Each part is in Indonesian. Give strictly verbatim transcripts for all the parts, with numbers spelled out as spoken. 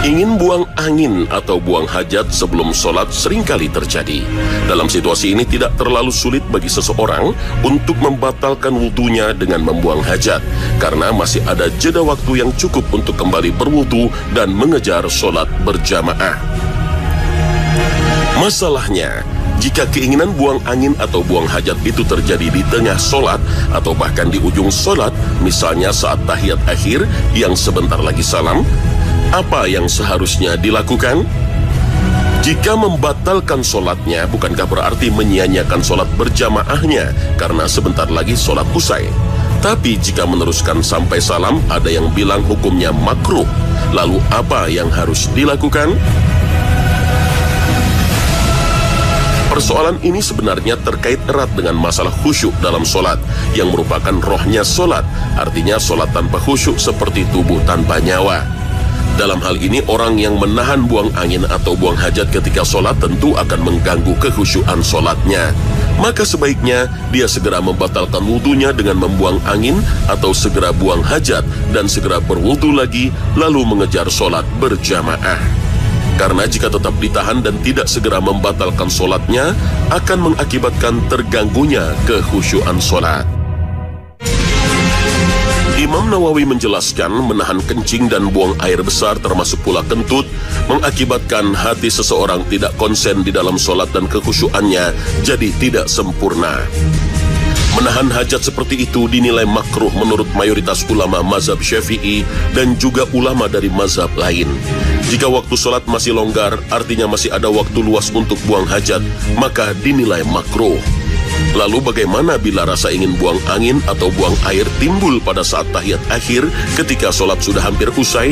Ingin buang angin atau buang hajat sebelum sholat seringkali terjadi. Dalam situasi ini tidak terlalu sulit bagi seseorang untuk membatalkan wudhunya dengan membuang hajat, karena masih ada jeda waktu yang cukup untuk kembali berwudhu dan mengejar sholat berjamaah. Masalahnya, jika keinginan buang angin atau buang hajat itu terjadi di tengah sholat atau bahkan di ujung sholat, misalnya saat tahiyat akhir yang sebentar lagi salam, apa yang seharusnya dilakukan? Jika membatalkan sholatnya, bukankah berarti menyia-nyiakan sholat berjamaahnya karena sebentar lagi sholat usai? Tapi jika meneruskan sampai salam, ada yang bilang hukumnya makruh. Lalu apa yang harus dilakukan? Persoalan ini sebenarnya terkait erat dengan masalah khusyuk dalam sholat, yang merupakan rohnya sholat. Artinya sholat tanpa khusyuk seperti tubuh tanpa nyawa. Dalam hal ini, orang yang menahan buang angin atau buang hajat ketika sholat tentu akan mengganggu kekhusyuan sholatnya. Maka sebaiknya dia segera membatalkan wudhunya dengan membuang angin atau segera buang hajat dan segera berwudhu lagi lalu mengejar sholat berjamaah. Karena jika tetap ditahan dan tidak segera membatalkan sholatnya, akan mengakibatkan terganggunya kekhusyuan sholat. Imam Nawawi menjelaskan menahan kencing dan buang air besar termasuk pula kentut mengakibatkan hati seseorang tidak konsen di dalam sholat dan kekhusyuannya jadi tidak sempurna. Menahan hajat seperti itu dinilai makruh menurut mayoritas ulama mazhab Syafi'i dan juga ulama dari mazhab lain. Jika waktu sholat masih longgar, artinya masih ada waktu luas untuk buang hajat, maka dinilai makruh. Lalu bagaimana bila rasa ingin buang angin atau buang air timbul pada saat tahiyat akhir ketika sholat sudah hampir usai?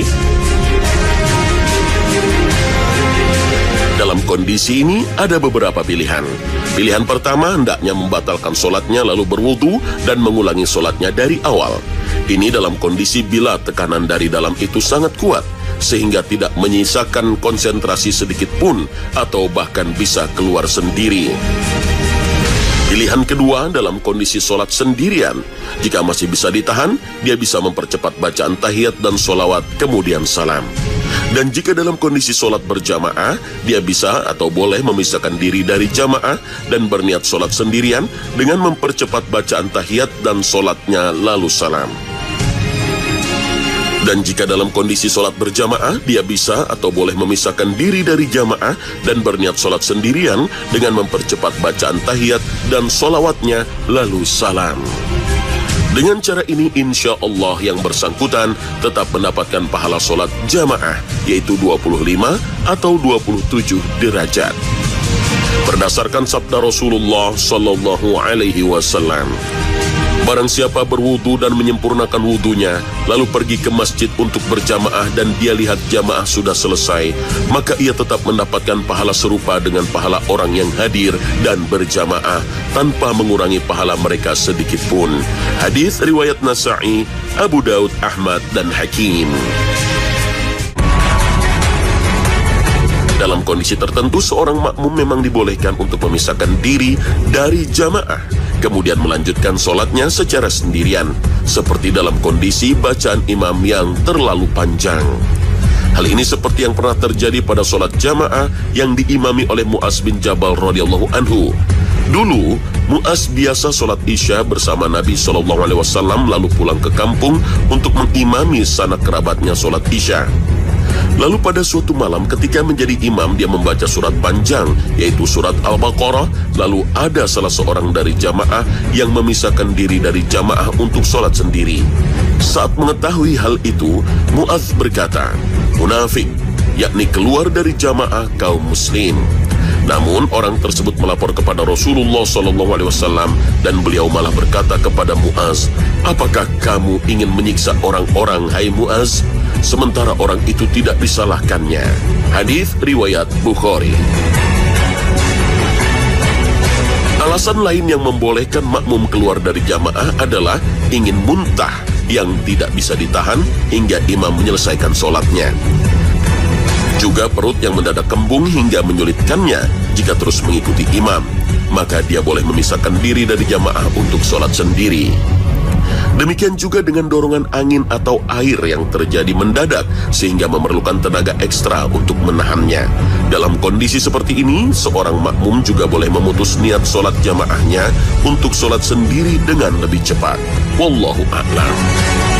Dalam kondisi ini ada beberapa pilihan. Pilihan pertama, hendaknya membatalkan sholatnya lalu berwudu dan mengulangi sholatnya dari awal. Ini dalam kondisi bila tekanan dari dalam itu sangat kuat, sehingga tidak menyisakan konsentrasi sedikit pun atau bahkan bisa keluar sendiri. Pilihan kedua, dalam kondisi sholat sendirian. Jika masih bisa ditahan, dia bisa mempercepat bacaan tahiyat dan sholawat kemudian salam. Dan jika dalam kondisi sholat berjamaah, dia bisa atau boleh memisahkan diri dari jamaah dan berniat sholat sendirian dengan mempercepat bacaan tahiyat dan sholatnya lalu salam. Dan jika dalam kondisi sholat berjamaah, dia bisa atau boleh memisahkan diri dari jamaah dan berniat sholat sendirian dengan mempercepat bacaan tahiyat dan sholawatnya lalu salam. Dengan cara ini, insya Allah yang bersangkutan tetap mendapatkan pahala sholat jamaah, yaitu dua puluh lima atau dua puluh tujuh derajat. Berdasarkan sabda Rasulullah Sallallahu Alaihi Wasallam, barang siapa berwudu dan menyempurnakan wudunya, lalu pergi ke masjid untuk berjamaah dan dia lihat jamaah sudah selesai, maka ia tetap mendapatkan pahala serupa dengan pahala orang yang hadir dan berjamaah tanpa mengurangi pahala mereka sedikit pun. Hadis riwayat Nasa'i, Abu Daud, Ahmad, dan Hakim. Dalam kondisi tertentu, seorang makmum memang dibolehkan untuk memisahkan diri dari jamaah, kemudian melanjutkan sholatnya secara sendirian, seperti dalam kondisi bacaan imam yang terlalu panjang. Hal ini seperti yang pernah terjadi pada sholat jamaah yang diimami oleh Mu'az bin Jabal radhiyallahu anhu. Dulu, Mu'az biasa sholat Isya bersama Nabi shallallahu alaihi wasallam lalu pulang ke kampung untuk mengimami sanak kerabatnya sholat Isya. Lalu pada suatu malam ketika menjadi imam, dia membaca surat panjang, yaitu surat Al-Baqarah. Lalu ada salah seorang dari jamaah yang memisahkan diri dari jamaah untuk sholat sendiri. Saat mengetahui hal itu, Mu'adz berkata, "Munafik," yakni keluar dari jamaah kaum muslim. Namun orang tersebut melapor kepada Rasulullah shallallahu alaihi wasallam dan beliau malah berkata kepada Mu'adz, "Apakah kamu ingin menyiksa orang-orang, hai Mu'adz?" Sementara orang itu tidak disalahkannya. Hadis riwayat Bukhari. Alasan lain yang membolehkan makmum keluar dari jamaah adalah ingin muntah yang tidak bisa ditahan hingga imam menyelesaikan sholatnya. Juga perut yang mendadak kembung hingga menyulitkannya jika terus mengikuti imam, maka dia boleh memisahkan diri dari jamaah untuk sholat sendiri. Demikian juga dengan dorongan angin atau air yang terjadi mendadak sehingga memerlukan tenaga ekstra untuk menahannya. Dalam kondisi seperti ini, seorang makmum juga boleh memutus niat sholat jamaahnya untuk sholat sendiri dengan lebih cepat. Wallahu a'lam.